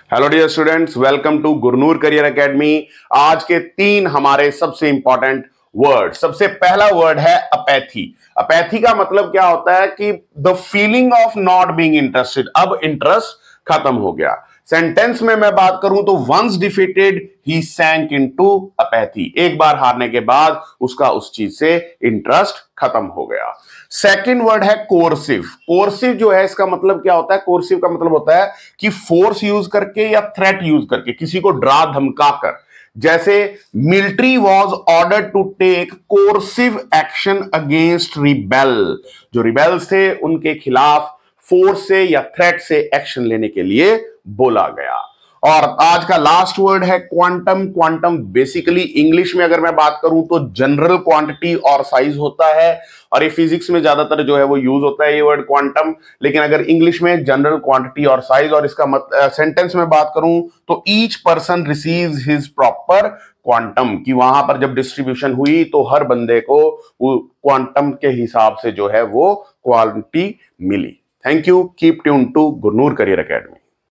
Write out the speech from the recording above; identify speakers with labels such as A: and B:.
A: Hello dear students, welcome to Gurnoor career academy. आज के तीन हमारे सबसे इंपॉर्टेंट वर्ड। सबसे पहला वर्ड है अपैथी। अपैथी का मतलब क्या होता है कि the feeling of not being interested. अब इंटरेस्ट खत्म हो गया। सेंटेंस में मैं बात करूं तो वंस डिफीटेड ही सैंक इनटू अपैथी। एक बार हारने के बाद उसका उस चीज से इंटरेस्ट खत्म हो गया। सेकंड वर्ड है कोर्सिव। कोर्सिव जो है इसका मतलब क्या होता है? कोर्सिव का मतलब होता है कि फोर्स यूज करके या थ्रेट यूज करके किसी को डरा धमका कर। जैसे military was order to take coercive action against rebel. जो रिबेल्स थे उनके खिलाफ फोर्स से या थ्रेट से एक्शन लेने के लिए बोला गया। और आज का लास्ट वर्ड है क्वांटम। क्वांटम बेसिकली इंग्लिश में अगर मैं बात करूं तो जनरल क्वांटिटी और साइज होता है, और ये फिजिक्स में ज्यादातर जो है वो यूज होता है ये वर्ड क्वांटम। लेकिन अगर इंग्लिश में जनरल क्वांटिटी और साइज, और इसका सेंटेंस में बात करूं तो each person receives his proper quantum, कि वहां पर जब डिस्ट्रीब्यूशन हुई तो हर बंदे को क्वांटम के हिसाब से जो है वो क्वांटिटी मिली। Thank you. Keep tune to Gurnoor career academy.